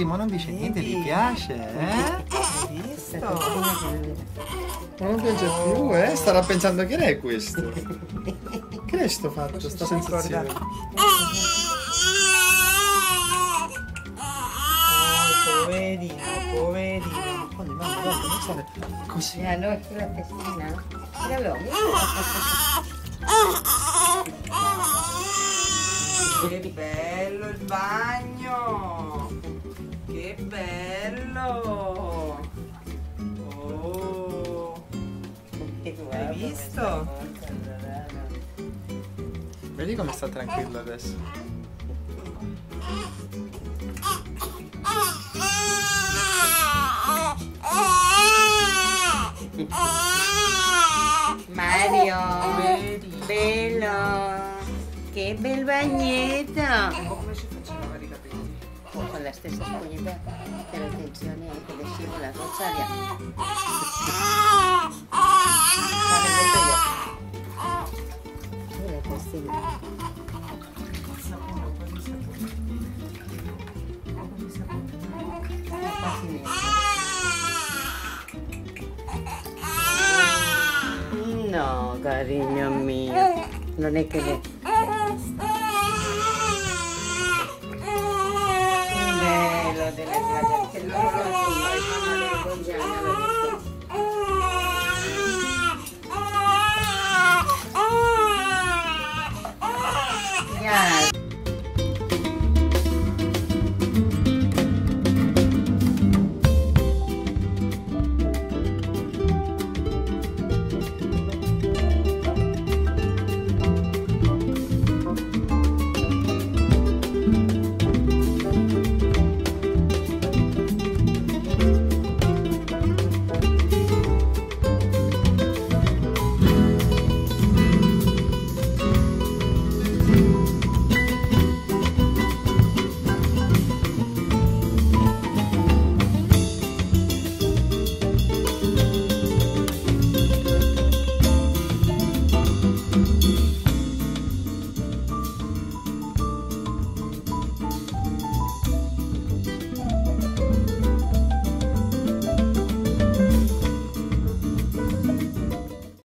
Primo non dice niente, ti piace, eh? Hai visto? Ma non piace più, eh? Starà pensando che è questo. Che è sto fatto, sta sensazione? Poverino, poverino. Così. E allora qui la testina? E allora? Che bello il bagno! Che bello! Oh! Hai visto? Vedi come sta tranquillo adesso? Mario, bello, che bel bagnetto. Come ci faccio lavare i capelli? Con la stessa spugnetta, però attenzione che le scivola Rosalia. La testina. Quasi niente. No, cariño mio, non è che le